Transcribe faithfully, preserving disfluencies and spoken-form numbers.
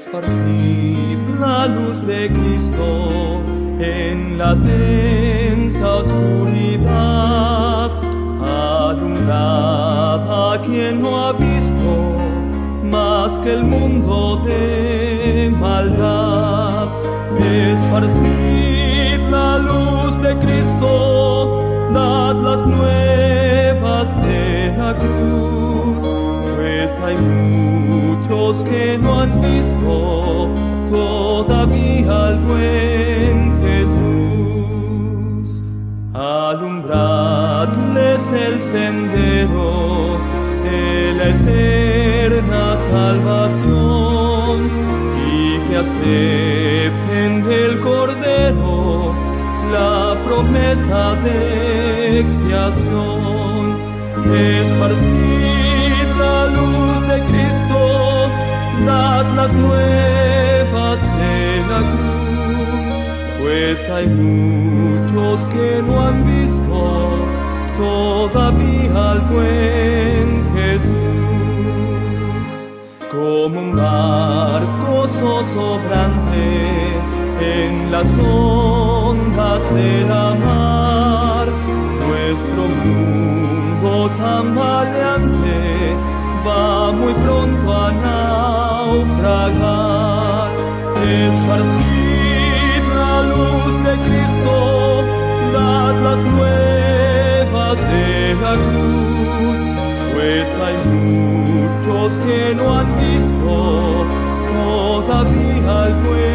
esparcid la luz de Cristo en la densa oscuridad, alumbrad a quien no ha visto más que el mundo de maldad. Esparcid la luz de Cristo, dad las nuevas de la cruz, pues hay muchos que no han visto todavía al buen Jesús. Alumbradles el sendero de la eterna salvación, y que acepten del Cordero la promesa de expiación. Esparcid la luz de Cristo, dad las nuevas de la cruz, pues hay muchos que no han visto todavía al buen Jesús. Como un barco zozobrante en las ondas de la mar, nuestro mundo tambaleante va muy pronto a naufragar. Esparcid la luz de Cristo, dad las nuevas de la cruz, pues hay muchos que no han visto todavía al buen